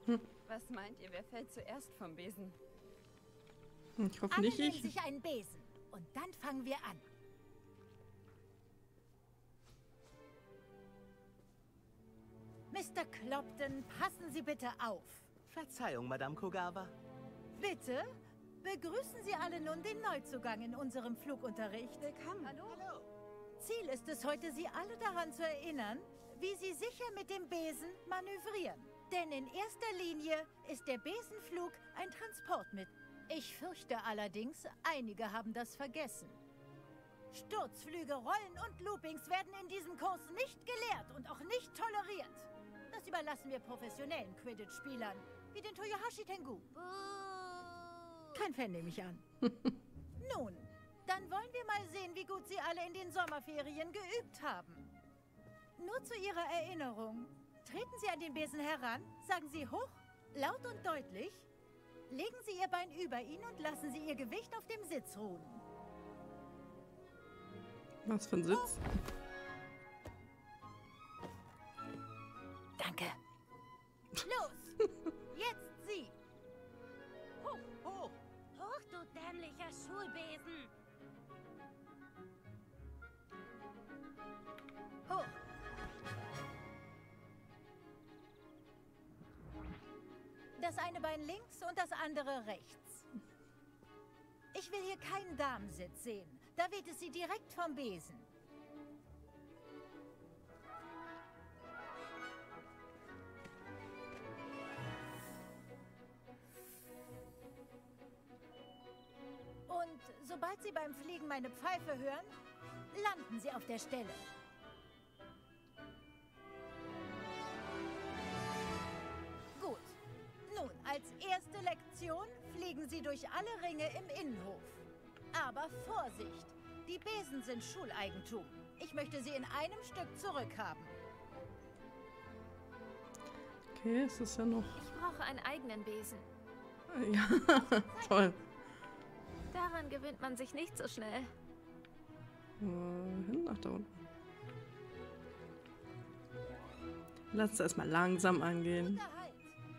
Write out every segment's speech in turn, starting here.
Was meint ihr, wer fällt zuerst vom Besen? Ich hoffe Alle nicht nehmen ich. sich einen Besen. Und dann fangen wir an. Mr. Clopton, passen Sie bitte auf. Verzeihung, Madame Kogawa. Bitte? Begrüßen Sie alle nun den Neuzugang in unserem Flugunterricht. Willkommen. Hallo. Ziel ist es heute, Sie alle daran zu erinnern, wie Sie sicher mit dem Besen manövrieren. Denn in erster Linie ist der Besenflug ein Transportmittel. Ich fürchte allerdings, einige haben das vergessen. Sturzflüge, Rollen und Loopings werden in diesem Kurs nicht gelehrt und auch nicht toleriert. Das überlassen wir professionellen Quidditch-Spielern, wie den Toyohashi Tengu. Kein Fan nehme ich an. Nun, dann wollen wir mal sehen, wie gut Sie alle in den Sommerferien geübt haben. Nur zu Ihrer Erinnerung. Treten Sie an den Besen heran, sagen Sie hoch, laut und deutlich. Legen Sie Ihr Bein über ihn und lassen Sie Ihr Gewicht auf dem Sitz ruhen. Was für ein Sitz? Danke. Los! Jetzt Sie! Hoch, hoch. Hoch, du dämlicher Schulbesen! Hoch! Das eine Bein links und das andere rechts. Ich will hier keinen Damensitz sehen. Da weht es Sie direkt vom Besen. Und sobald Sie beim Fliegen meine Pfeife hören, landen Sie auf der Stelle. Gut. Nun, als erste Lektion fliegen Sie durch alle Ringe im Innenhof. Aber Vorsicht! Die Besen sind Schuleigentum. Ich möchte sie in einem Stück zurückhaben. Okay, es ist ja noch... Ich brauche einen eigenen Besen. Ja, toll. Daran gewöhnt man sich nicht so schnell. Hin nach da unten. Lass es erstmal langsam angehen. Guter Halt!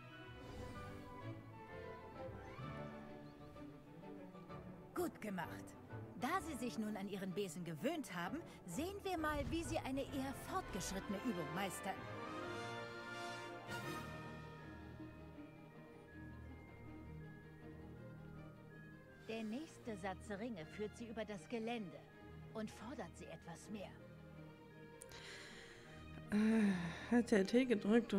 Gut gemacht. Da Sie sich nun an Ihren Besen gewöhnt haben, sehen wir mal, wie Sie eine eher fortgeschrittene Übung meistern. Der nächste Satz Ringe führt Sie über das Gelände und fordert Sie etwas mehr. Hat der T gedrückt?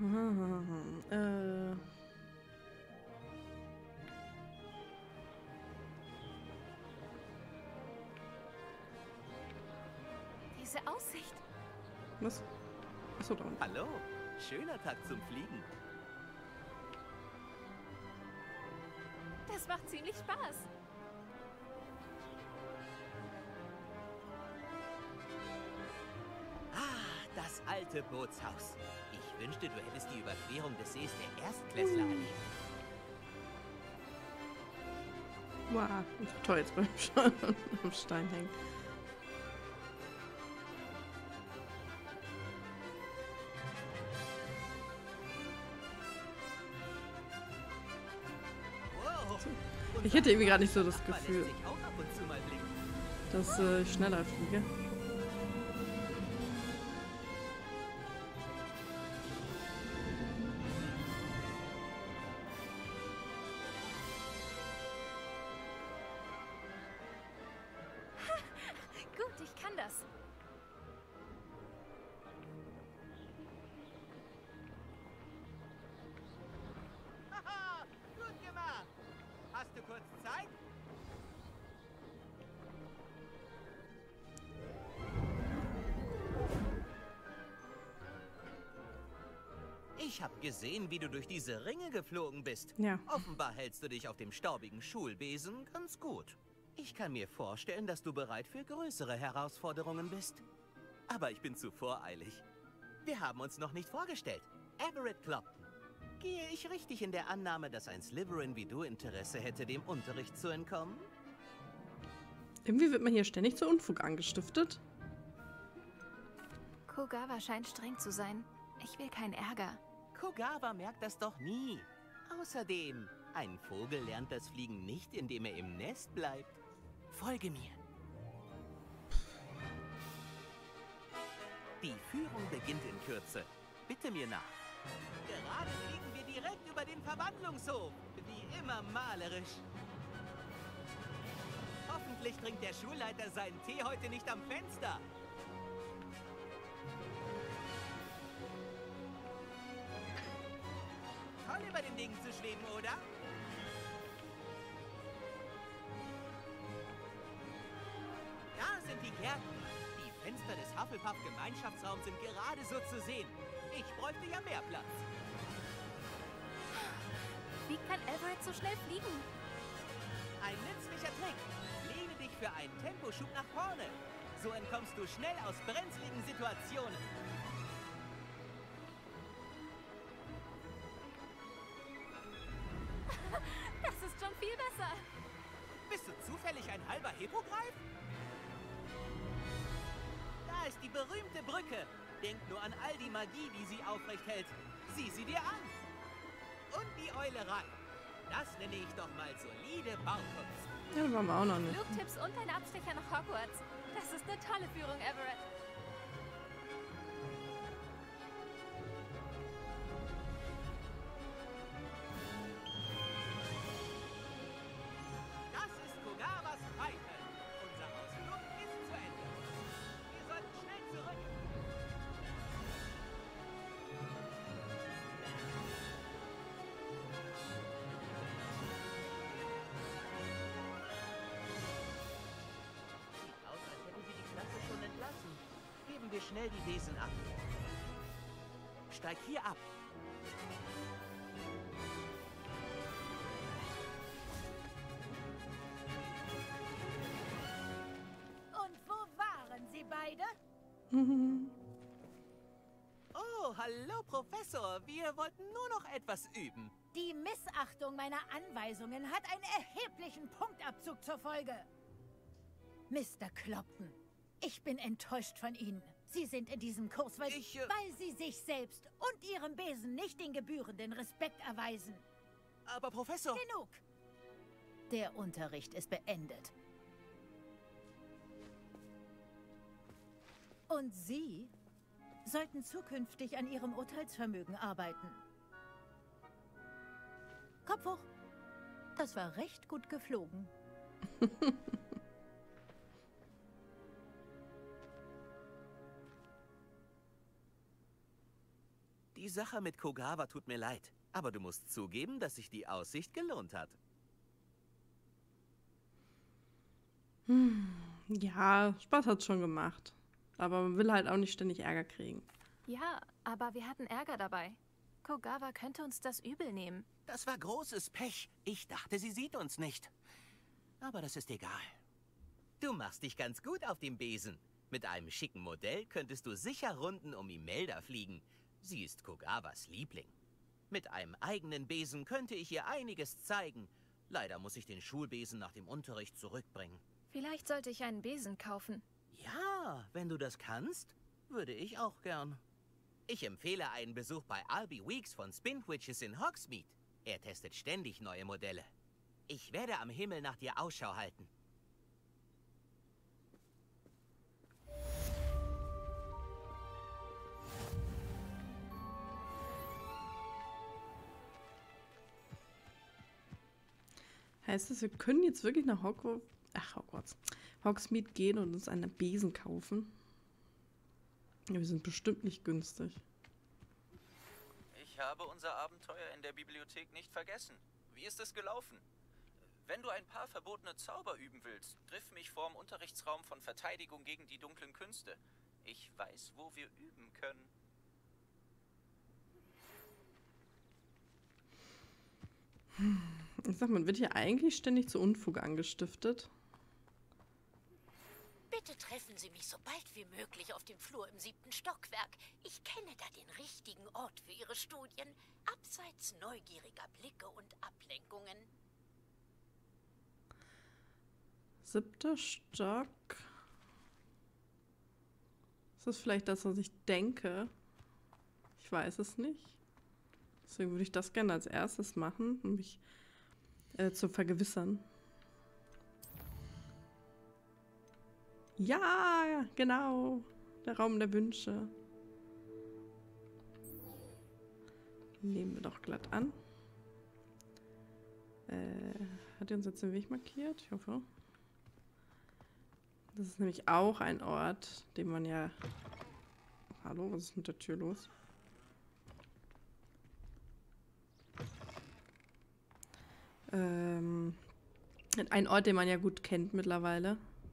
Diese Aussicht. Was? Achso, da unten. Hallo. Schöner Tag zum Fliegen. Das macht ziemlich Spaß. Ah, das alte Bootshaus. Ich wünschte, du hättest die Überquerung des Sees der Erstklässler erlebt. Wow, toll, jetzt beim schon am Stein hängen. Wow. Ich hätte irgendwie gerade nicht so das Nachbar lässt Gefühl, sich auch ab und zu mal blicken. dass ich schneller fliege. Gut, ich kann das. Haha, gut gemacht. Hast du kurz Zeit? Ich habe gesehen, wie du durch diese Ringe geflogen bist. Ja. Offenbar hältst du dich auf dem staubigen Schulbesen ganz gut. Ich kann mir vorstellen, dass du bereit für größere Herausforderungen bist. Aber ich bin zu voreilig. Wir haben uns noch nicht vorgestellt. Everett Clopton. Gehe ich richtig in der Annahme, dass ein Slytherin wie du Interesse hätte, dem Unterricht zu entkommen? Irgendwie wird man hier ständig zu Unfug angestiftet. Kogawa scheint streng zu sein. Ich will keinen Ärger. Kogawa merkt das doch nie. Außerdem, ein Vogel lernt das Fliegen nicht, indem er im Nest bleibt. Folge mir. Die Führung beginnt in Kürze. Bitte mir nach. Gerade fliegen wir direkt über den Verwandlungshof. Wie immer malerisch. Hoffentlich trinkt der Schulleiter seinen Tee heute nicht am Fenster. Toll, über den Dingen zu schweben, oder? Da sind die Gärten. Die Fenster des Hufflepuff-Gemeinschaftsraums sind gerade so zu sehen. Ich bräuchte ja mehr Platz. Wie kann Everett so schnell fliegen? Ein nützlicher Trick. Lehne dich für einen Temposchub nach vorne. So entkommst du schnell aus brenzligen Situationen. Das ist schon viel besser. Bist du zufällig ein halber Hippogreif? Da ist die berühmte Brücke. Denk nur an all die Magie, die sie aufrecht hält. Sieh sie dir an. Und die Eulerei. Das nenne ich doch mal solide Baukunst. Ja, waren wir auch noch nicht. Flugtipps und ein Abstecher nach Hogwarts. Das ist eine tolle Führung, Everett. Das ist Kogawas Pfeife. Unser Ausflug ist zu Ende. Wir sollten schnell zurück. Sieht aus, als hätte sie die Klasse schon entlassen. Geben wir schnell die Besen ab. Steig hier ab. Und wo waren Sie beide? Oh, hallo Professor. Wir wollten nur noch etwas üben. Die Missachtung meiner Anweisungen hat einen erheblichen Punktabzug zur Folge. Mr. Clopton, ich bin enttäuscht von Ihnen. Sie sind in diesem Kurs, weil Sie sich selbst und Ihrem Besen nicht den gebührenden Respekt erweisen. Aber Professor... Genug! Der Unterricht ist beendet. Und Sie sollten zukünftig an Ihrem Urteilsvermögen arbeiten. Kopf hoch. Das war recht gut geflogen. Die Sache mit Kogawa tut mir leid. Aber du musst zugeben, dass sich die Aussicht gelohnt hat. Ja, Spaß hat's schon gemacht. Aber man will halt auch nicht ständig Ärger kriegen. Ja, aber wir hatten Ärger dabei. Kogawa könnte uns das übel nehmen. Das war großes Pech. Ich dachte, sie sieht uns nicht. Aber das ist egal. Du machst dich ganz gut auf dem Besen. Mit einem schicken Modell könntest du sicher Runden um Imelda fliegen. Sie ist Kogawas Liebling. Mit einem eigenen Besen könnte ich ihr einiges zeigen. Leider muss ich den Schulbesen nach dem Unterricht zurückbringen. Vielleicht sollte ich einen Besen kaufen. Ja, wenn du das kannst, würde ich auch gern. Ich empfehle einen Besuch bei Albie Weeks von Spintwitches in Hogsmeade. Er testet ständig neue Modelle. Ich werde am Himmel nach dir Ausschau halten. Heißt das, wir können jetzt wirklich nach Hogsmeade gehen und uns einen Besen kaufen? Ja, wir sind bestimmt nicht günstig. Ich habe unser Abenteuer in der Bibliothek nicht vergessen. Wie ist es gelaufen? Wenn du ein paar verbotene Zauber üben willst, triff mich vorm Unterrichtsraum von Verteidigung gegen die dunklen Künste. Ich weiß, wo wir üben können. Ich sag, man wird hier eigentlich ständig zu Unfug angestiftet. Bitte treffen Sie mich so bald wie möglich auf dem Flur im 7. Stockwerk. Ich kenne da den richtigen Ort für Ihre Studien, abseits neugieriger Blicke und Ablenkungen. 7. Stock. Ist das vielleicht das, was ich denke? Ich weiß es nicht. Deswegen würde ich das gerne als erstes machen, um mich zu vergewissern. Ja, genau. Der Raum der Wünsche. Nehmen wir doch glatt an. Hat er uns jetzt den Weg markiert? Ich hoffe. Das ist nämlich auch ein Ort, den man ja... Hallo, was ist mit der Tür los? Ein Ort, den man ja gut kennt mittlerweile.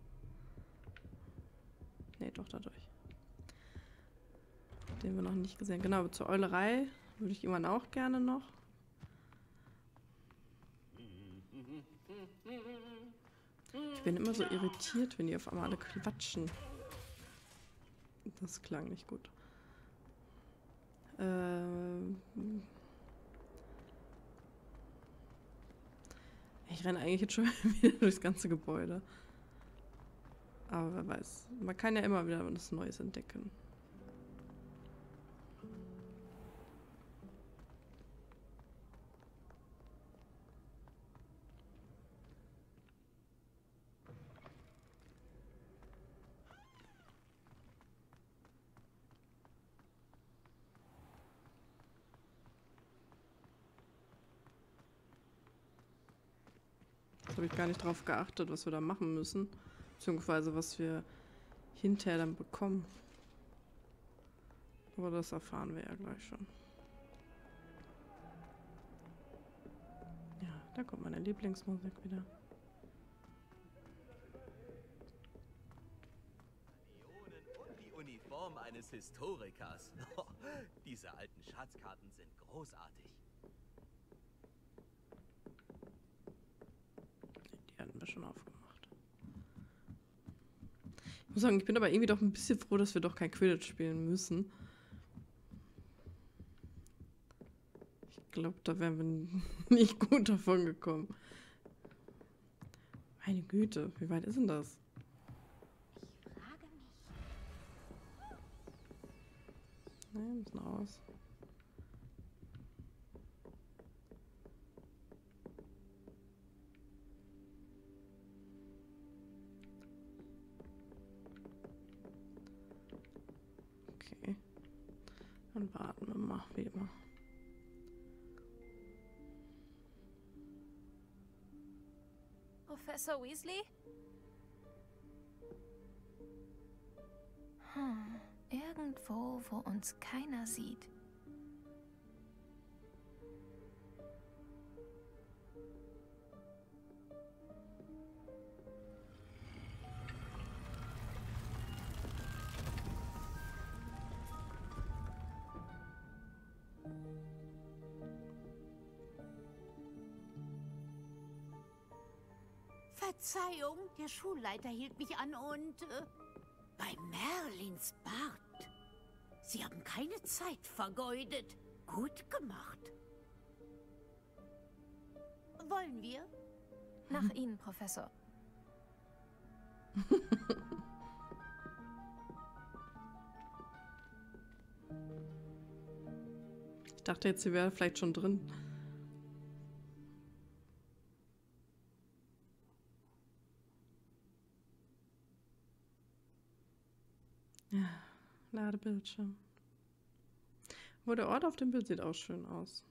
Nee, doch dadurch. Den wir noch nicht gesehen. Genau, zur Eulerei würde ich irgendwann auch gerne noch. Ich bin immer so irritiert, wenn die auf einmal alle quatschen. Das klang nicht gut. Ich renne eigentlich jetzt schon wieder durchs ganze Gebäude. Aber wer weiß. Man kann ja immer wieder was Neues entdecken. Da habe ich gar nicht drauf geachtet, was wir da machen müssen. Beziehungsweise was wir hinterher dann bekommen. Aber das erfahren wir ja gleich schon. Ja, da kommt meine Lieblingsmusik wieder. Und die Uniform eines Historikers. Diese alten Schatzkarten sind großartig. Die hatten wir schon aufgemacht. Ich muss sagen, ich bin aber irgendwie doch ein bisschen froh, dass wir doch kein Quidditch spielen müssen. Ich glaube, da wären wir nicht gut davon gekommen. Meine Güte, wie weit ist denn das? Ich frage mich. Ne, wir müssen raus. Okay. Dann warten wir mal, wie immer. Professor Weasley? Irgendwo, wo uns keiner sieht. Verzeihung, der Schulleiter hielt mich an und... bei Merlins Bart. Sie haben keine Zeit vergeudet. Gut gemacht. Wollen wir? Nach Ihnen, Professor. Ich dachte jetzt, sie wäre vielleicht schon drin. Ja, Ladebildschirm. Wo der Ort auf dem Bild sieht auch schön aus.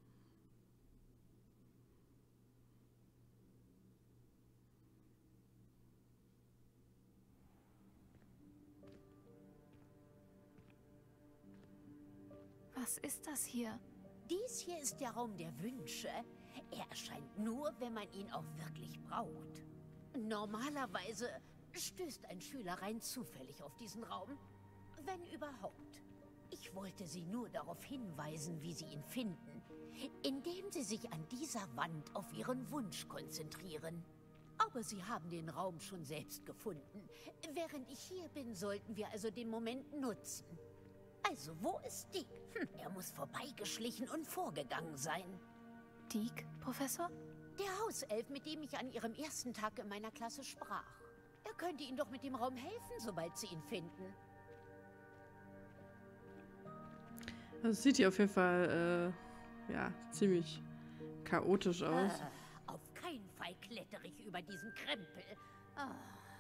Was ist das hier? Dies hier ist der Raum der Wünsche. Er erscheint nur, wenn man ihn auch wirklich braucht. Normalerweise stößt ein Schüler rein zufällig auf diesen Raum, wenn überhaupt. Ich wollte Sie nur darauf hinweisen, wie Sie ihn finden, indem Sie sich an dieser Wand auf Ihren Wunsch konzentrieren. Aber Sie haben den Raum schon selbst gefunden. Während ich hier bin, sollten wir also den Moment nutzen. Also, wo ist Dick? Er muss vorbeigeschlichen und vorgegangen sein. Dick, Professor? Der Hauself, mit dem ich an Ihrem ersten Tag in meiner Klasse sprach. Er könnte Ihnen doch mit dem Raum helfen, sobald Sie ihn finden. Das sieht hier auf jeden Fall ja, ziemlich chaotisch aus. Auf keinen Fall klettere ich über diesen Krempel. Ah.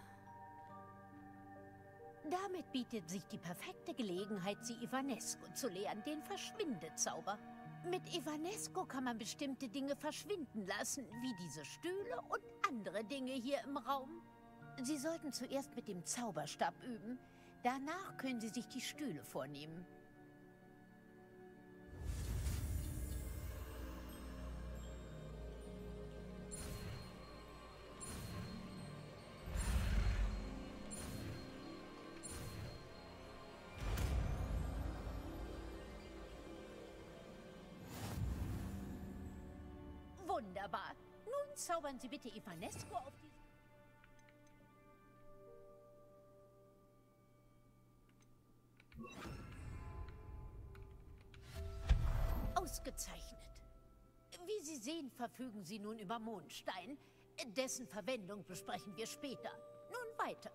Damit bietet sich die perfekte Gelegenheit, sie Ivanesco zu lehren, den Verschwindezauber. Mit Ivanesco kann man bestimmte Dinge verschwinden lassen, wie diese Stühle und andere Dinge hier im Raum. Sie sollten zuerst mit dem Zauberstab üben. Danach können Sie sich die Stühle vornehmen. Wunderbar. Nun zaubern Sie bitte Ivanesco auf die... Ausgezeichnet. Wie Sie sehen, verfügen Sie nun über Mondstein. Dessen Verwendung besprechen wir später. Nun weiter.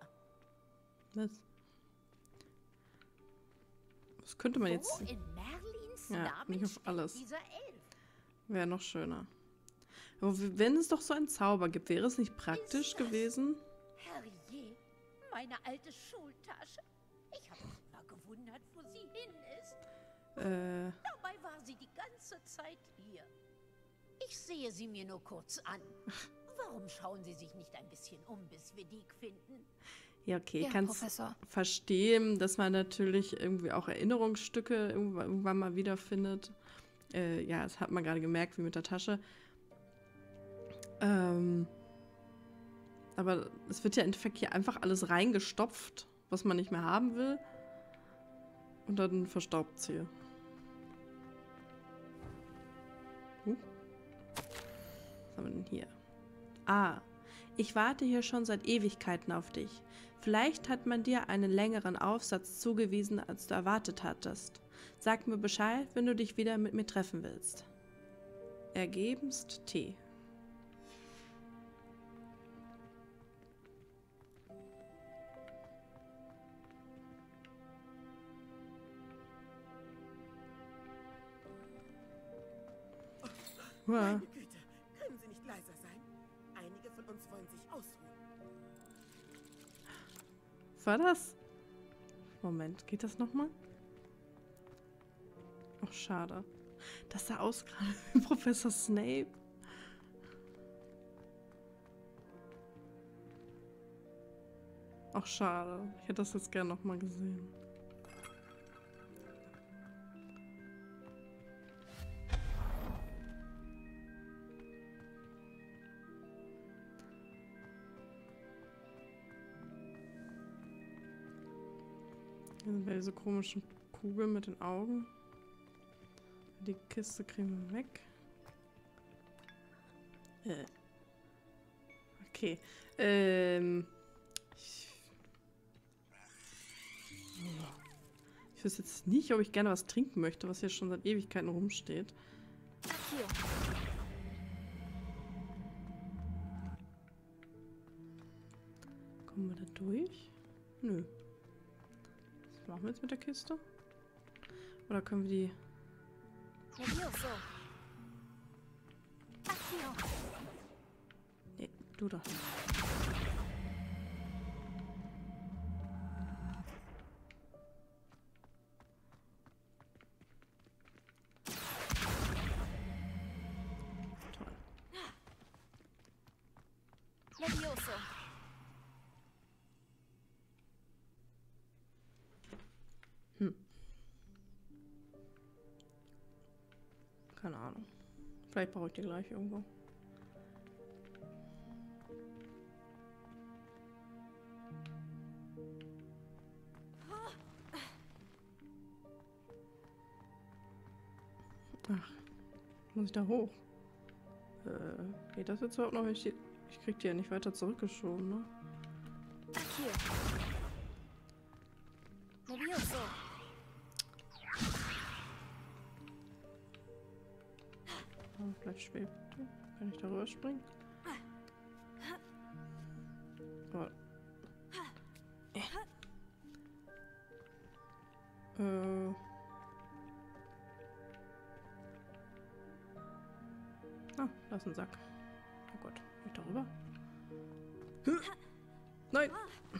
Was könnte man jetzt... Wo in Merlins Ja, Namen nicht auf steckt alles. dieser Elf? Wäre noch schöner. Aber wenn es doch so einen Zauber gibt, wäre es nicht praktisch Ist das- gewesen? Herrje, meine alte Schultasche. Ich habe mich immer gewundert, wo sie hin ist. Dabei war sie die ganze Zeit hier. Ich sehe sie mir nur kurz an. Warum schauen Sie sich nicht ein bisschen um, bis wir Dick finden? Ja, okay, Ja, ich kann Professor. verstehen, dass man natürlich irgendwie auch Erinnerungsstücke irgendwann mal wiederfindet. Ja, das hat man gerade gemerkt, wie mit der Tasche. Aber es wird ja im Endeffekt hier einfach alles reingestopft, was man nicht mehr haben will. Und dann verstaubt es hier. Was haben wir denn hier? Ah, ich warte hier schon seit Ewigkeiten auf dich. Vielleicht hat man dir einen längeren Aufsatz zugewiesen, als du erwartet hattest. Sag mir Bescheid, wenn du dich wieder mit mir treffen willst. Ergebenst T. Meine Güte, können Sie nicht leiser sein? Einige von uns wollen sich ausruhen. War das? Moment, geht das nochmal? Ach, schade. Das sah aus gerade wie Professor Snape. Ach, schade. Ich hätte das jetzt gerne nochmal gesehen. Hier sind diese komischen Kugeln mit den Augen. Die Kiste kriegen wir weg. Okay. Ich weiß jetzt nicht, ob ich gerne was trinken möchte, was hier schon seit Ewigkeiten rumsteht. Hier. Kommen wir da durch? Nö. Was machen wir jetzt mit der Kiste? Oder können wir die... Levioso. Accio. Nee, du doch nicht. Toll. Levioso. Keine Ahnung. Vielleicht brauche ich die gleich irgendwo. Ach, muss ich da hoch? Geht das jetzt überhaupt noch? Ich krieg die ja nicht weiter zurückgeschoben, ne? Accio. Levioso. Oh, vielleicht schwebt die. Kann ich darüber springen? Oh. Ah, da ist ein Sack. Oh Gott, nicht darüber. Nein!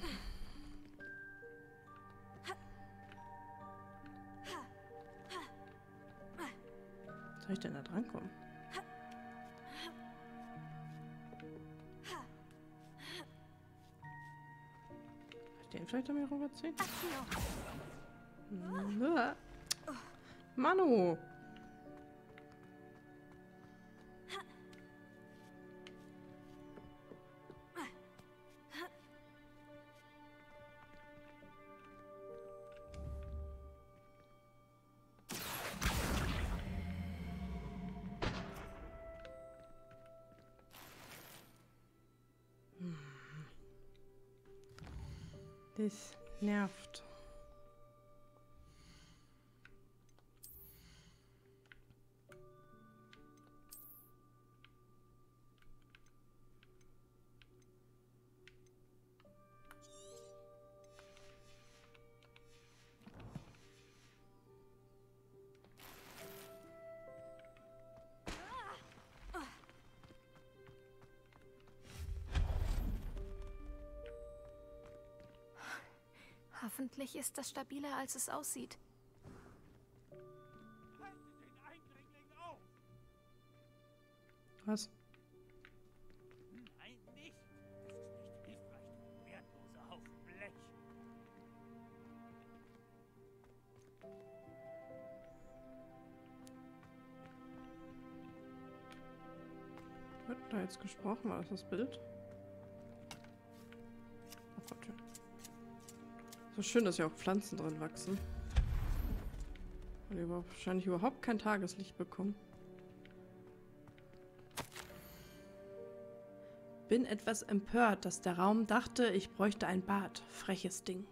Was soll ich denn da dran kommen? Kann ich den vielleicht an mir rüberziehen? Manu! Das nervt. Hoffentlich ist das stabiler, als es aussieht. Haltet den Eindringling auf! Was? Nein, nicht! Das ist nicht hilfreich, du wertloser Haufen Blech! Wird da jetzt gesprochen? War das Bild? Oh Gott, ja. So schön, dass hier auch Pflanzen drin wachsen. Und die wahrscheinlich überhaupt kein Tageslicht bekommen. Bin etwas empört, dass der Raum dachte, ich bräuchte ein Bad. Freches Ding.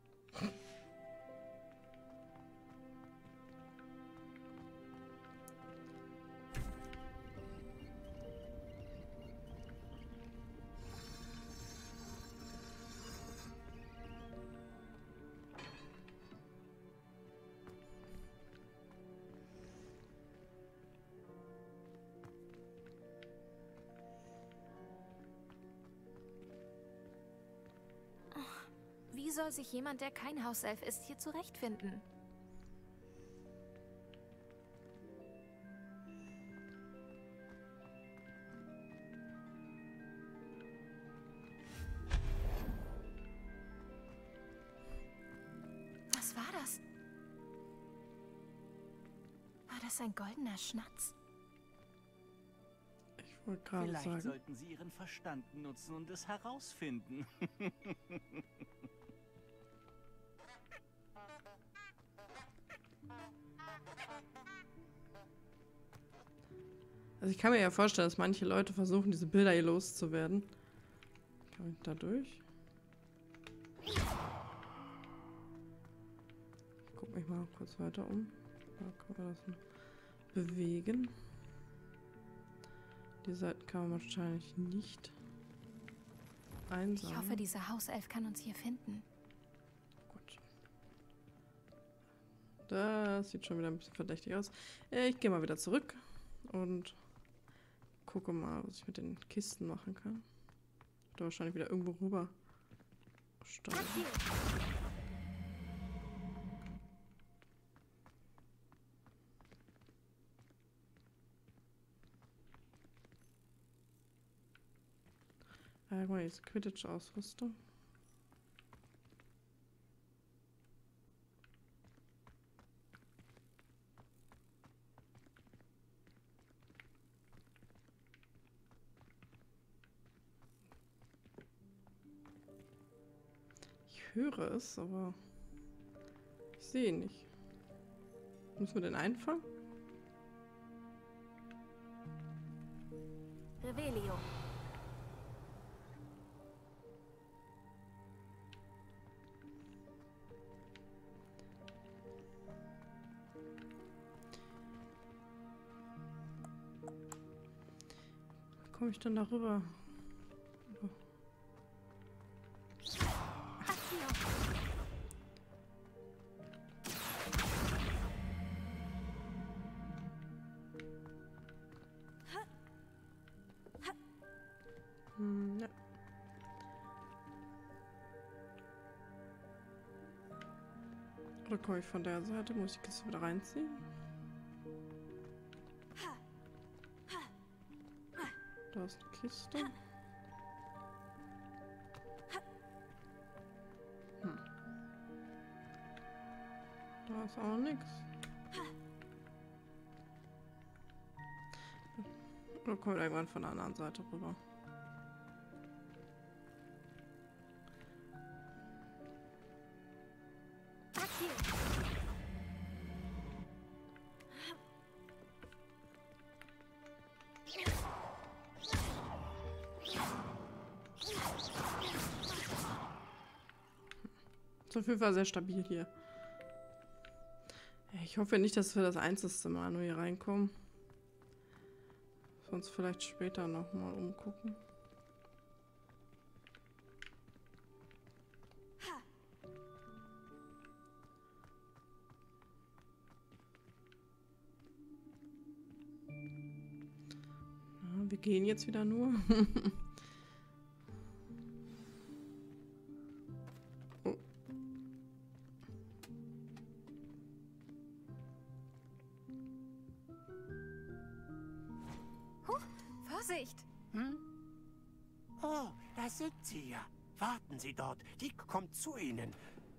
Wie soll sich jemand, der kein Hauself ist, hier zurechtfinden? Was war das? War das ein goldener Schnatz? Ich wollte gerade Vielleicht sagen. sollten Sie Ihren Verstand nutzen und es herausfinden. Also ich kann mir ja vorstellen, dass manche Leute versuchen, diese Bilder hier loszuwerden. Kann ich da durch? Ich gucke mich mal kurz weiter um. Da kann man das bewegen. Die Seiten kann man wahrscheinlich nicht einsammeln. Ich hoffe, dieser Hauself kann uns hier finden. Gut. Das sieht schon wieder ein bisschen verdächtig aus. Ich gehe mal wieder zurück und gucke mal, was ich mit den Kisten machen kann. Da wahrscheinlich wieder irgendwo rüber steigen. Guck mal, jetzt Quidditch-Ausrüstung. Ich höre es, aber ich sehe ihn nicht. Müssen wir den einfangen? Revelio. Wie komme ich denn darüber? Oder komme ich von der Seite? Muss ich die Kiste wieder reinziehen? Da ist eine Kiste. Da ist auch nichts. Oder kommt irgendwann von der anderen Seite rüber? Ist auf jeden Fall sehr stabil hier. Ich hoffe nicht, dass wir das einzige Mal nur hier reinkommen. Sonst vielleicht später nochmal umgucken. Ja, wir gehen jetzt wieder nur. Vorsicht! Hm? Oh, da sind Sie ja. Warten Sie dort. Dick kommt zu Ihnen.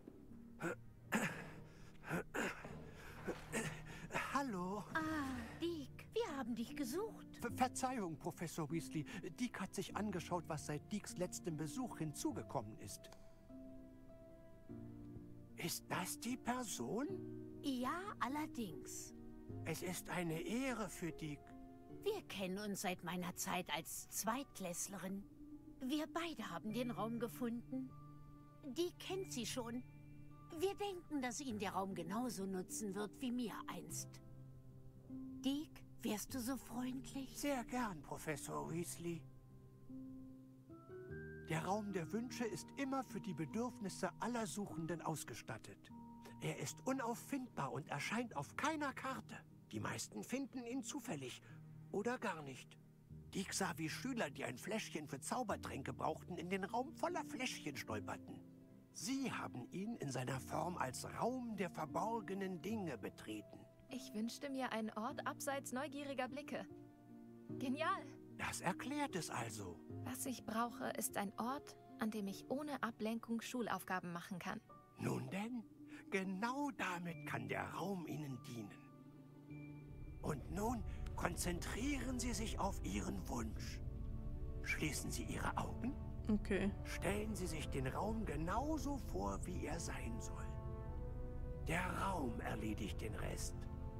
Hallo. Ah, Dick, wir haben dich gesucht. Verzeihung, Professor Weasley. Dick hat sich angeschaut, was seit Dicks letztem Besuch hinzugekommen ist. Ist das die Person? Ja, allerdings. Es ist eine Ehre für Dick. Wir kennen uns seit meiner Zeit als Zweitklässlerin. Wir beide haben den Raum gefunden. Die kennt sie schon. Wir denken, dass ihn der Raum genauso nutzen wird wie mir einst. Dick, wärst du so freundlich? Sehr gern, Professor Weasley. Der Raum der Wünsche ist immer für die Bedürfnisse aller Suchenden ausgestattet. Er ist unauffindbar und erscheint auf keiner Karte. Die meisten finden ihn zufällig oder gar nicht. Dick sah, wie Schüler, die ein Fläschchen für Zaubertränke brauchten, in den Raum voller Fläschchen stolperten. Sie haben ihn in seiner Form als Raum der verborgenen Dinge betreten. Ich wünschte mir einen Ort abseits neugieriger Blicke. Genial! Das erklärt es also. Was ich brauche, ist ein Ort, an dem ich ohne Ablenkung Schulaufgaben machen kann. Nun denn, genau damit kann der Raum Ihnen dienen. Und nun konzentrieren Sie sich auf Ihren Wunsch. Schließen Sie Ihre Augen. Okay. Stellen Sie sich den Raum genauso vor, wie er sein soll. Der Raum erledigt den Rest.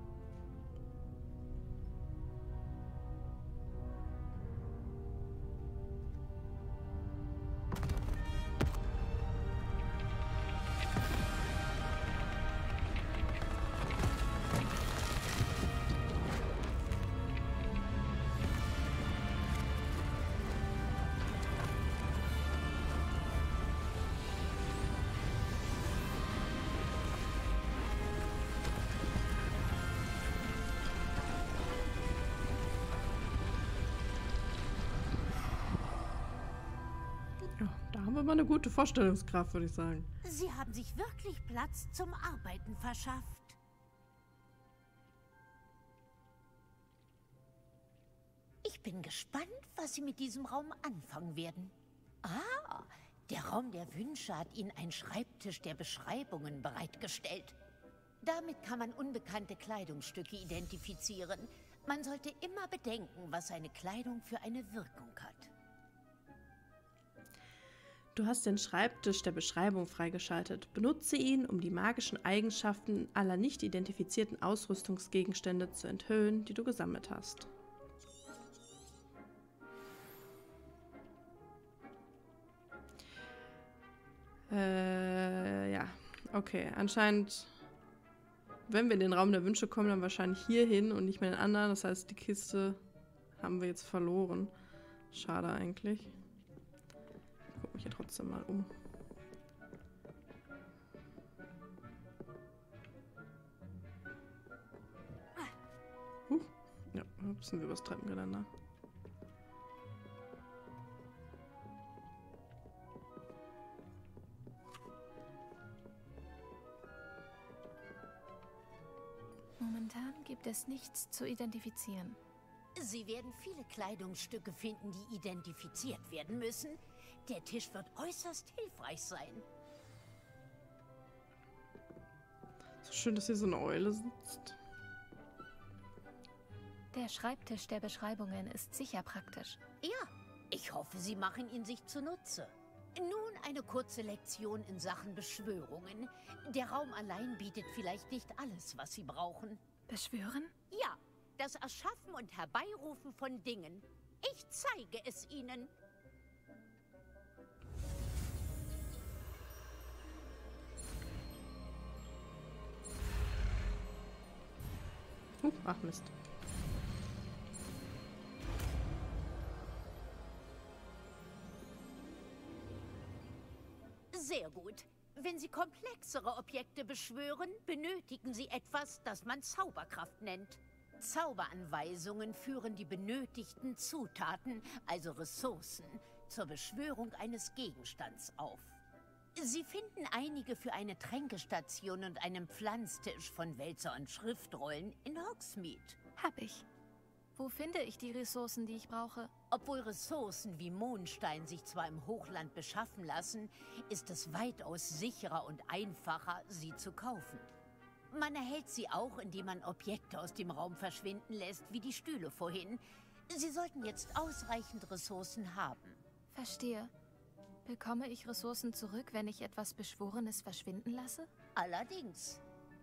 Ja, da haben wir mal eine gute Vorstellungskraft, würde ich sagen. Sie haben sich wirklich Platz zum Arbeiten verschafft. Ich bin gespannt, was Sie mit diesem Raum anfangen werden. Ah, der Raum der Wünsche hat Ihnen einen Schreibtisch der Beschreibungen bereitgestellt. Damit kann man unbekannte Kleidungsstücke identifizieren. Man sollte immer bedenken, was seine Kleidung für eine Wirkung hat. Du hast den Schreibtisch der Beschreibung freigeschaltet. Benutze ihn, um die magischen Eigenschaften aller nicht identifizierten Ausrüstungsgegenstände zu enthüllen, die du gesammelt hast. Ja, okay. Anscheinend, wenn wir in den Raum der Wünsche kommen, dann wahrscheinlich hier hin und nicht mehr den anderen. Das heißt, die Kiste haben wir jetzt verloren. Schade eigentlich. Ich gucke mich hier trotzdem mal um. Ja, hüpfen wir übers Treppengeländer. Momentan gibt es nichts zu identifizieren. Sie werden viele Kleidungsstücke finden, die identifiziert werden müssen. Der Tisch wird äußerst hilfreich sein. So schön, dass hier so eine Eule sitzt. Der Schreibtisch der Beschreibungen ist sicher praktisch. Ja, ich hoffe, Sie machen ihn sich zunutze. Nun eine kurze Lektion in Sachen Beschwörungen. Der Raum allein bietet vielleicht nicht alles, was Sie brauchen. Beschwören? Ja, das Erschaffen und Herbeirufen von Dingen. Ich zeige es Ihnen. Ach Mist. Sehr gut. Wenn Sie komplexere Objekte beschwören, benötigen Sie etwas, das man Zauberkraft nennt. Zauberanweisungen führen die benötigten Zutaten, also Ressourcen, zur Beschwörung eines Gegenstands auf. Sie finden einige für eine Tränkestation und einen Pflanztisch von Wälzer und Schriftrollen in Hogsmeade. Hab ich. Wo finde ich die Ressourcen, die ich brauche? Obwohl Ressourcen wie Mondstein sich zwar im Hochland beschaffen lassen, ist es weitaus sicherer und einfacher, sie zu kaufen. Man erhält sie auch, indem man Objekte aus dem Raum verschwinden lässt, wie die Stühle vorhin. Sie sollten jetzt ausreichend Ressourcen haben. Verstehe. Bekomme ich Ressourcen zurück, wenn ich etwas Beschworenes verschwinden lasse? Allerdings.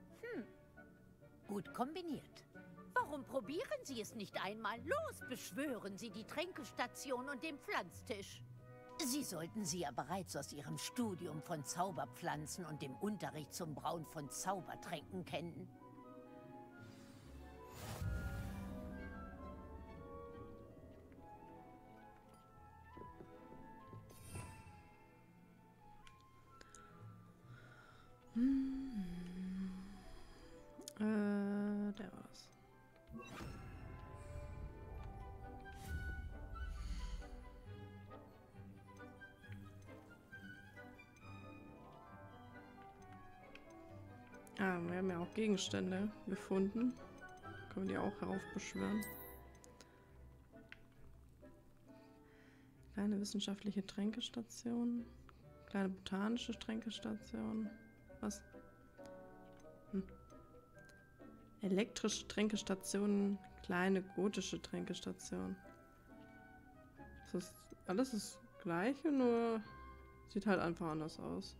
Gut kombiniert. Warum probieren Sie es nicht einmal? Los, beschwören Sie die Tränkestation und den Pflanztisch. Sie sollten sie ja bereits aus Ihrem Studium von Zauberpflanzen und dem Unterricht zum Brauen von Zaubertränken kennen. Der war's. Ah, wir haben ja auch Gegenstände gefunden. Können wir die auch heraufbeschwören. Kleine wissenschaftliche Tränkestation. Kleine botanische Tränkestation. Was? Elektrische Tränkestation. Kleine gotische Tränkestation. Das ist alles das Gleiche, nur sieht halt einfach anders aus.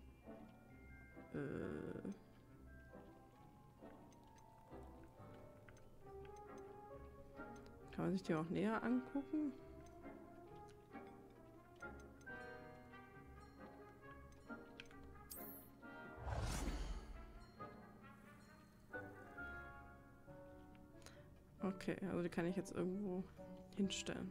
Kann man sich die auch näher angucken? Okay, also die kann ich jetzt irgendwo hinstellen.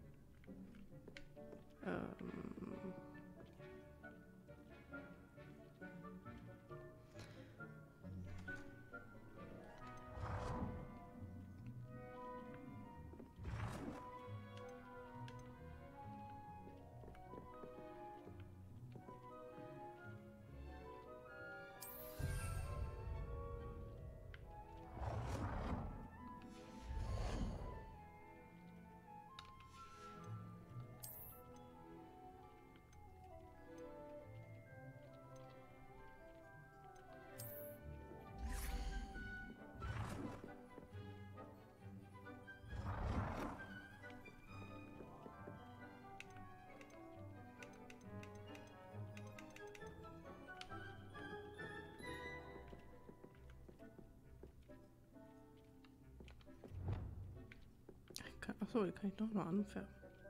Achso, die kann ich doch noch anfärben.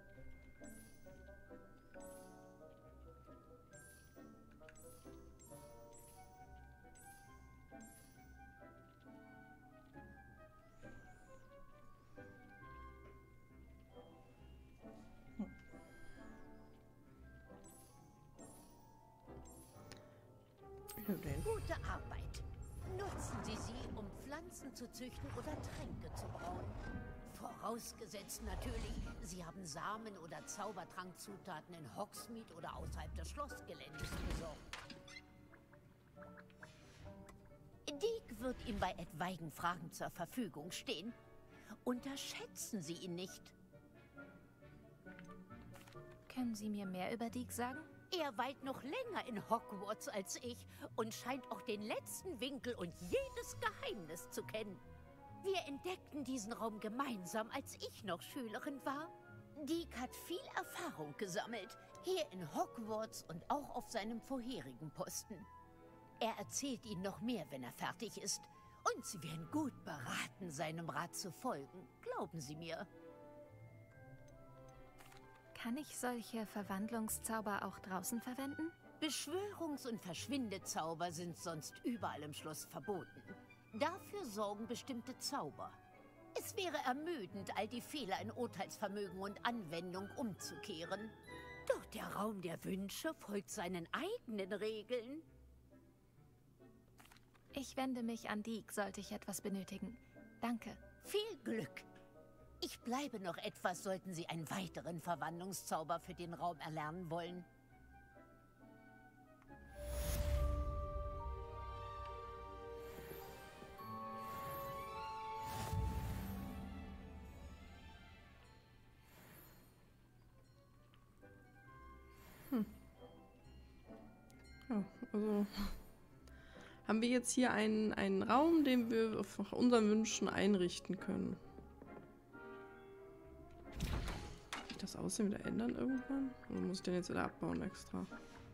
Gute Arbeit. Nutzen Sie sie, um Pflanzen zu züchten oder Tränke zu brauen. Vorausgesetzt natürlich, Sie haben Samen oder Zaubertrankzutaten in Hogsmeade oder außerhalb des Schlossgeländes besorgt. Deek wird ihm bei etwaigen Fragen zur Verfügung stehen. Unterschätzen Sie ihn nicht. Können Sie mir mehr über Deek sagen? Er weilt noch länger in Hogwarts als ich und scheint auch den letzten Winkel und jedes Geheimnis zu kennen. Wir entdeckten diesen Raum gemeinsam, als ich noch Schülerin war. Deek hat viel Erfahrung gesammelt, hier in Hogwarts und auch auf seinem vorherigen Posten. Er erzählt Ihnen noch mehr, wenn er fertig ist. Und Sie wären gut beraten, seinem Rat zu folgen. Glauben Sie mir. Kann ich solche Verwandlungszauber auch draußen verwenden? Beschwörungs- und Verschwindezauber sind sonst überall im Schloss verboten. Dafür sorgen bestimmte Zauber. Es wäre ermüdend, all die Fehler in Urteilsvermögen und Anwendung umzukehren. Doch der Raum der Wünsche folgt seinen eigenen Regeln. Ich wende mich an Deek, sollte ich etwas benötigen. Danke. Viel Glück. Ich bleibe noch etwas, sollten Sie einen weiteren Verwandlungszauber für den Raum erlernen wollen. Ja, also haben wir jetzt hier einen Raum, den wir nach unseren Wünschen einrichten können. Kann ich das Aussehen wieder ändern irgendwann? Oder muss ich den jetzt wieder abbauen extra?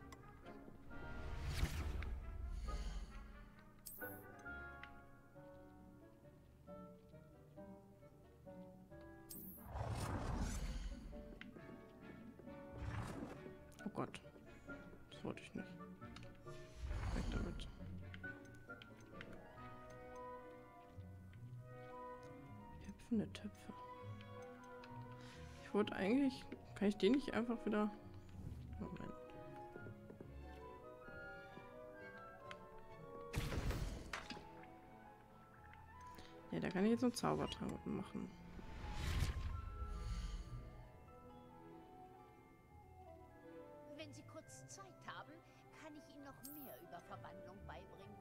Oh Gott. Das wollte ich nicht. Weg damit. Hüpfende Töpfe. Ich wollte eigentlich... Kann ich den nicht einfach wieder... Moment. Ja, da kann ich jetzt einen Zaubertrank machen. Wenn Sie kurz Zeit haben, kann ich Ihnen noch mehr über Verwandlung beibringen.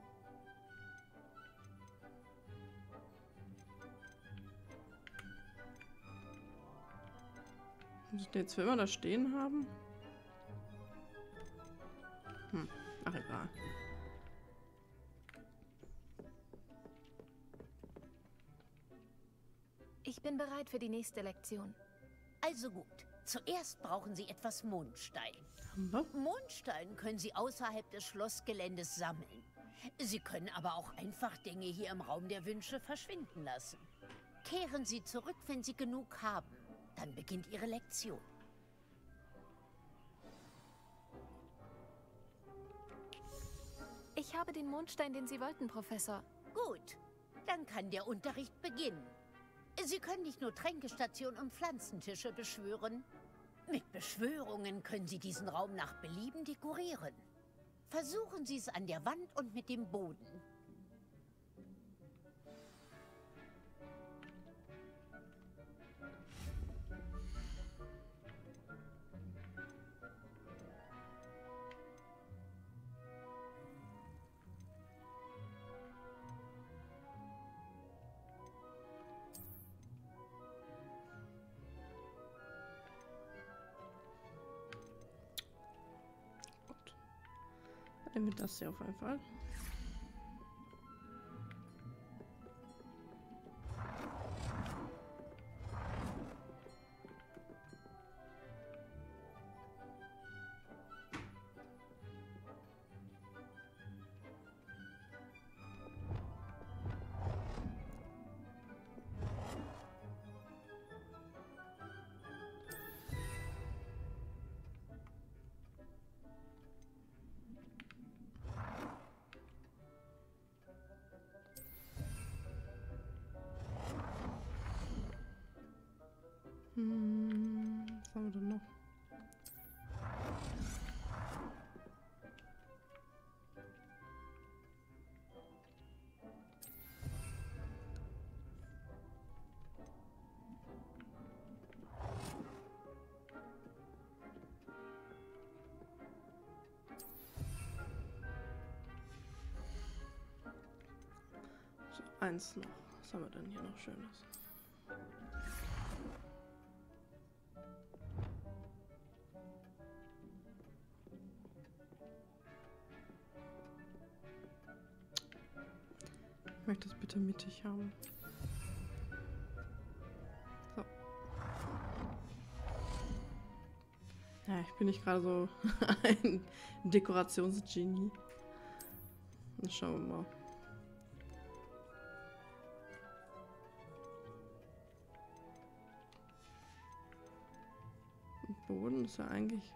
Muss ich den jetzt für immer da stehen haben? Ach egal. Ich bin bereit für die nächste Lektion. Also gut. Zuerst brauchen Sie etwas Mondstein. Haben wir? Mondstein können Sie außerhalb des Schlossgeländes sammeln. Sie können aber auch einfach Dinge hier im Raum der Wünsche verschwinden lassen. Kehren Sie zurück, wenn Sie genug haben. Dann beginnt Ihre Lektion. Ich habe den Mondstein, den Sie wollten, Professor. Gut, dann kann der Unterricht beginnen. Sie können nicht nur Tränkestationen und Pflanzentische beschwören. Mit Beschwörungen können Sie diesen Raum nach Belieben dekorieren. Versuchen Sie es an der Wand und mit dem Boden. Nehmen wir das hier auf jeden Fall. Was haben wir denn noch? eins noch. Was haben wir denn hier noch Schönes? Ich möchte das bitte mittig haben. So. Ja, ich bin nicht gerade so ein Dekorationsgenie. Dann schauen wir mal. Boden ist ja eigentlich...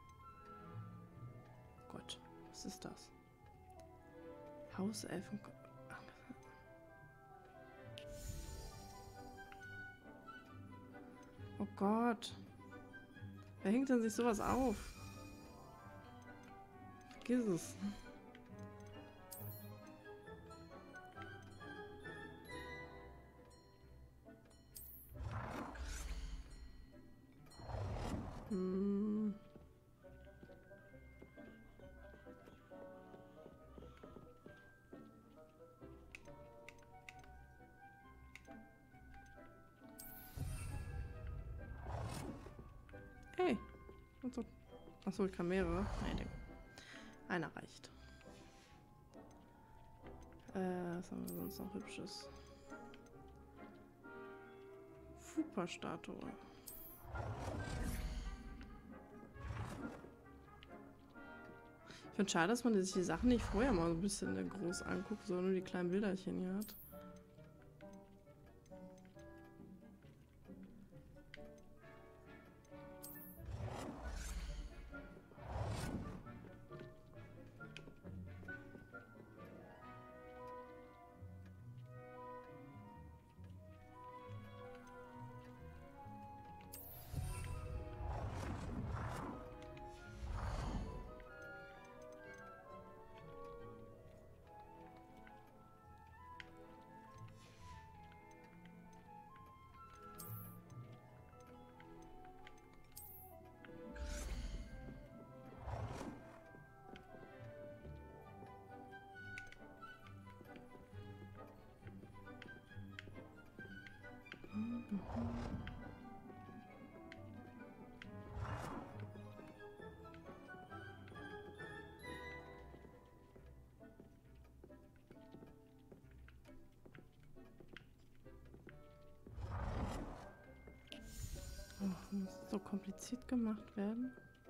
Gott, was ist das? Hauselfen... Oh Gott. Wer hängt denn sich sowas auf? Vergiss es. Hey. So. Achso, ich kann mehrere. Nee, einer reicht. Was haben wir sonst noch Hübsches? Fupa-Statue. Ich finde schade, dass man sich die Sachen nicht vorher mal so ein bisschen groß anguckt, sondern nur die kleinen Bilderchen hier hat. Muss so kompliziert gemacht werden?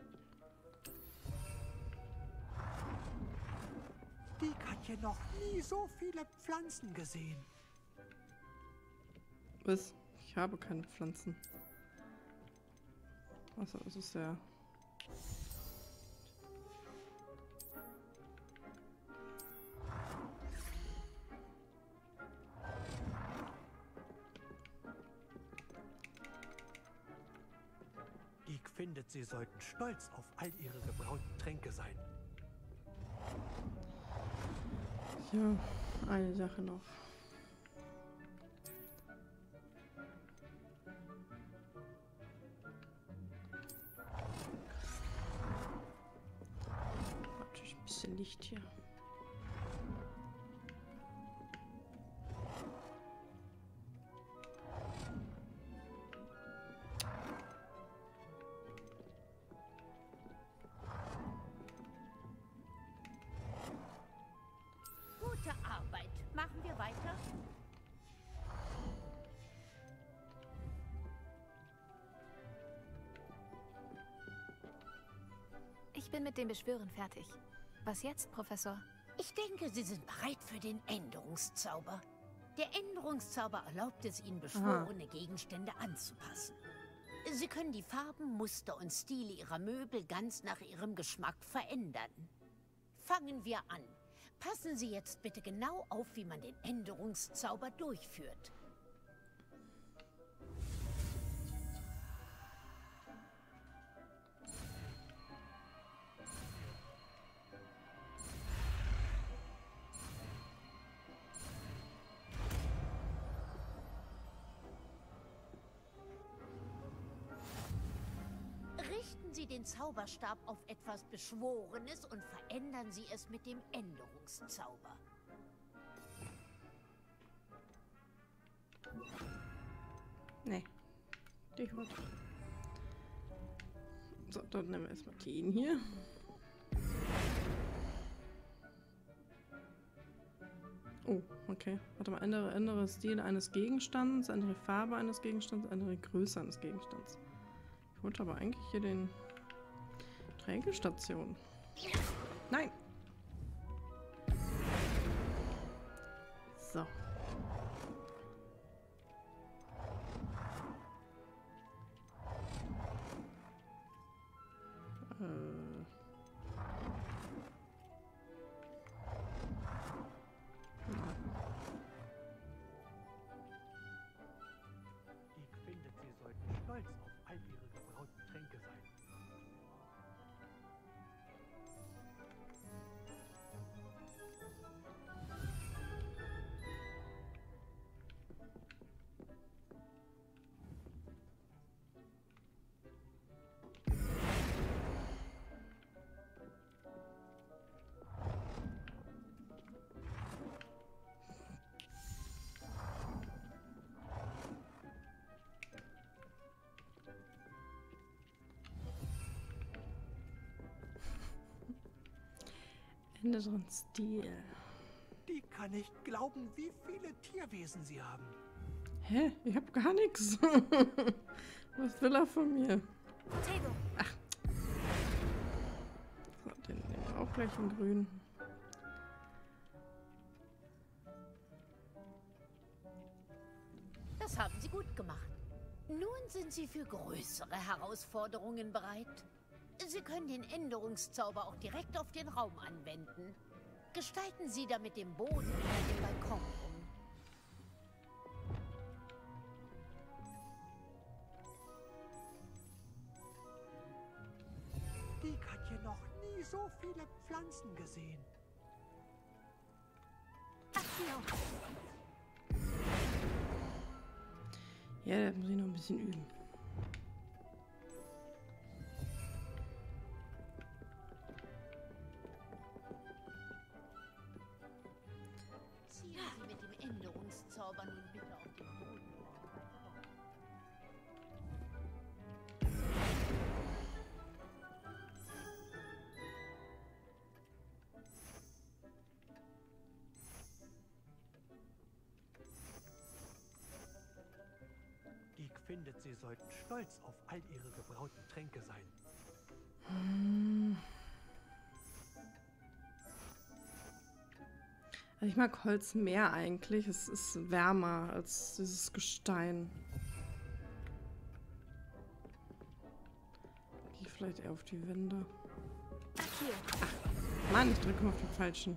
Die hat ja noch nie so viele Pflanzen gesehen. Was? Ich habe keine Pflanzen. Also, es ist ja... Ich findet, sie sollten stolz auf all ihre gebrauten Tränke sein. Ja, eine Sache noch. Natürlich ein bisschen Licht hier. Gute Arbeit. Machen wir weiter? Ich bin mit dem Beschwören fertig. Was jetzt, Professor? Ich denke, Sie sind bereit für den Änderungszauber. Der Änderungszauber erlaubt es Ihnen, beschworene Gegenstände anzupassen. Sie können die Farben, Muster und Stile Ihrer Möbel ganz nach Ihrem Geschmack verändern. Fangen wir an. Passen Sie jetzt bitte genau auf, wie man den Änderungszauber durchführt. Richten Sie den Zauberstab auf etwas Beschworenes und verändern Sie es mit dem Änderungszauber. Nee. Die Hut. So, dann nehmen wir erstmal den hier. Oh, okay. Warte mal, ändere Stil eines Gegenstands, ändere Farbe eines Gegenstands, ändere Größe eines Gegenstands. Ich wollte aber eigentlich hier den Trägestation. Nein! So. Ich finde, Sie sollten stolz auf all Ihre gebrauten Tränke sein. Ändere Stil. Die kann nicht glauben, wie viele Tierwesen Sie haben. Hä? Ich hab gar nichts. Was will er von mir? Ach. So, den nehmen wir auch gleich in grün. Das haben Sie gut gemacht. Nun sind Sie für größere Herausforderungen bereit. Sie können den Änderungszauber auch direkt auf den Raum anwenden. Gestalten Sie damit den Boden oder den Balkon um. Dick hat hier noch nie so viele Pflanzen gesehen. Ja, da muss ich noch ein bisschen üben. Ziehen Sie mit dem Änderungszauber nun bitte auf den Boden. Dick findet, Sie sollten stolz auf all Ihre gebrauten Tränke sein. Also ich mag Holz mehr eigentlich. Es ist wärmer als dieses Gestein. Gehe vielleicht eher auf die Wände. Ach, Mann, ich drücke mal auf den falschen.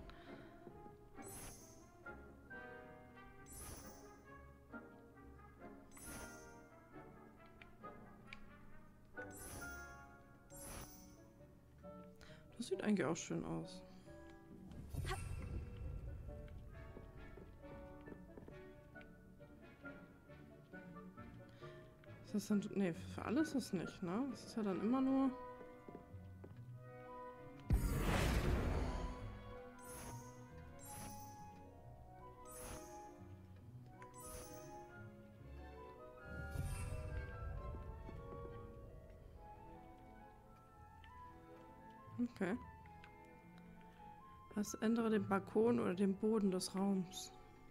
Das sieht eigentlich auch schön aus. Ist das dann... Nee, für alles ist nicht, ne? Das ist ja dann immer nur... Okay. Das ändere den Balkon oder den Boden des Raums.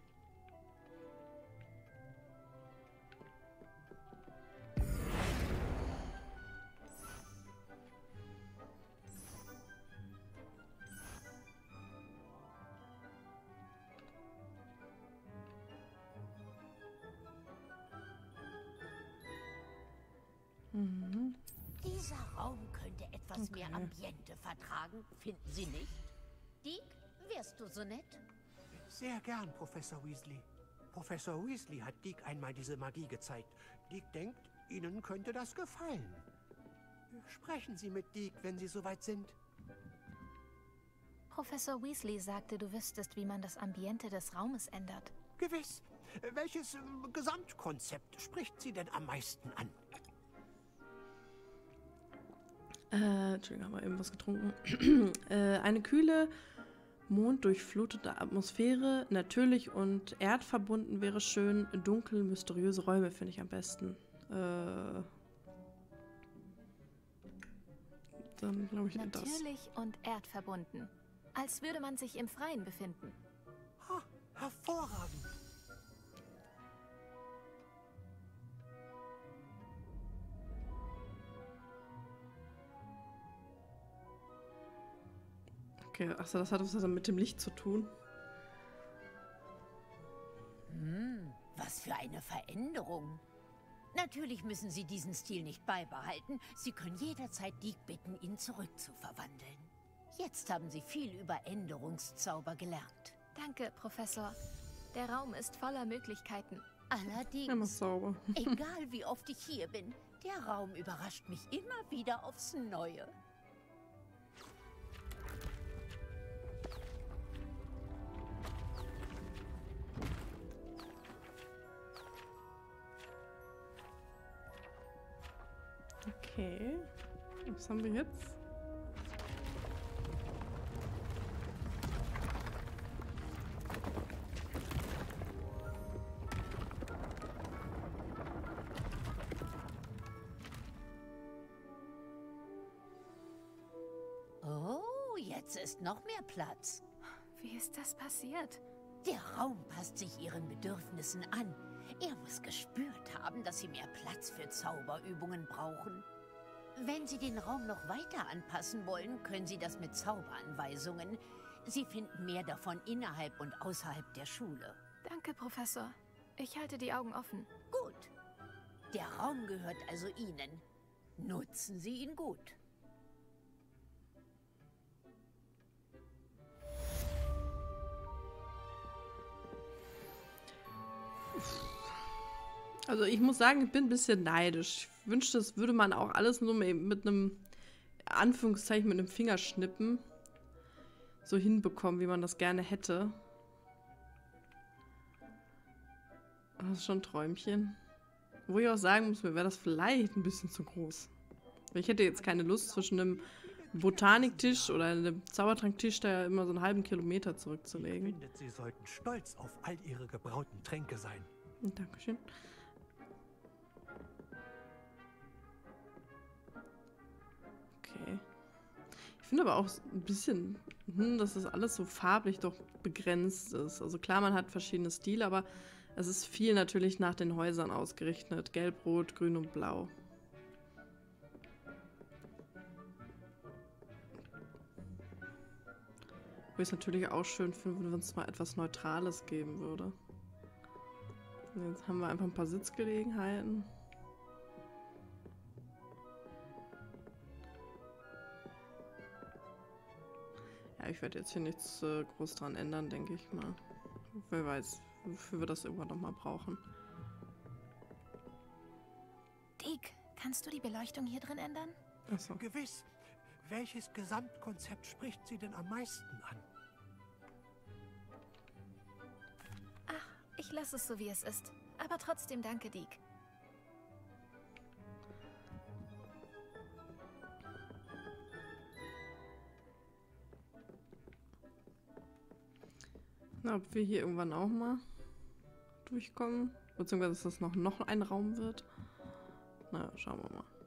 Mhm. Dieser Raum könnte etwas mehr Ambiente vertragen, finden Sie nicht? Dick, wärst du so nett? Sehr gern, Professor Weasley. Professor Weasley hat Dick einmal diese Magie gezeigt. Dick denkt, Ihnen könnte das gefallen. Sprechen Sie mit Dick, wenn Sie soweit sind. Professor Weasley sagte, du wüsstest, wie man das Ambiente des Raumes ändert. Gewiss. Welches Gesamtkonzept spricht Sie denn am meisten an? Entschuldigung, haben wir eben was getrunken. Eine kühle, Monddurchflutete Atmosphäre, natürlich und erdverbunden wäre schön. Dunkel, mysteriöse Räume finde ich am besten. Dann glaube ich das. Natürlich und erdverbunden. Als würde man sich im Freien befinden. Ha, hervorragend. Okay, achso, das hat was dann mit dem Licht zu tun. Was für eine Veränderung. Natürlich müssen Sie diesen Stil nicht beibehalten. Sie können jederzeit Deek bitten, ihn zurückzuverwandeln. Jetzt haben Sie viel über Änderungszauber gelernt. Danke, Professor. Der Raum ist voller Möglichkeiten. Immer Allerdings, sauber. egal wie oft ich hier bin, der Raum überrascht mich immer wieder aufs Neue. Okay. Was haben wir jetzt? Oh, jetzt ist noch mehr Platz. Wie ist das passiert? Der Raum passt sich Ihren Bedürfnissen an. Er muss gespürt haben, dass Sie mehr Platz für Zauberübungen brauchen. Wenn Sie den Raum noch weiter anpassen wollen, können Sie das mit Zauberanweisungen. Sie finden mehr davon innerhalb und außerhalb der Schule. Danke, Professor. Ich halte die Augen offen. Gut. Der Raum gehört also Ihnen. Nutzen Sie ihn gut. Also ich muss sagen, ich bin ein bisschen neidisch. Ich wünschte, das würde man auch alles nur mit einem, Anführungszeichen, mit einem Fingerschnippen so hinbekommen, wie man das gerne hätte. Aber das ist schon ein Träumchen. Wo ich auch sagen muss, mir wäre das vielleicht ein bisschen zu groß. Weil ich hätte jetzt keine Lust, zwischen einem Botaniktisch oder einem Zaubertranktisch da immer so einen halben Kilometer zurückzulegen. Ich finde, Sie sollten stolz auf all Ihre gebrauten Tränke sein. Dankeschön. Okay. Ich finde aber auch ein bisschen, dass das alles so farblich doch begrenzt ist. Also klar, man hat verschiedene Stile, aber es ist viel natürlich nach den Häusern ausgerichtet. Gelb, Rot, Grün und Blau. Wo ich es natürlich auch schön finde, wenn es mal etwas Neutrales geben würde. Jetzt haben wir einfach ein paar Sitzgelegenheiten. Ja, ich werde jetzt hier nichts groß dran ändern, denke ich mal. Wer weiß, wofür wir das irgendwann nochmal brauchen. Deek, kannst du die Beleuchtung hier drin ändern? Achso. Gewiss. Welches Gesamtkonzept spricht Sie denn am meisten an? Ach, ich lasse es so, wie es ist. Aber trotzdem danke, Deek. Na, ob wir hier irgendwann auch mal durchkommen. Beziehungsweise, dass das noch ein Raum wird. Na, schauen wir mal.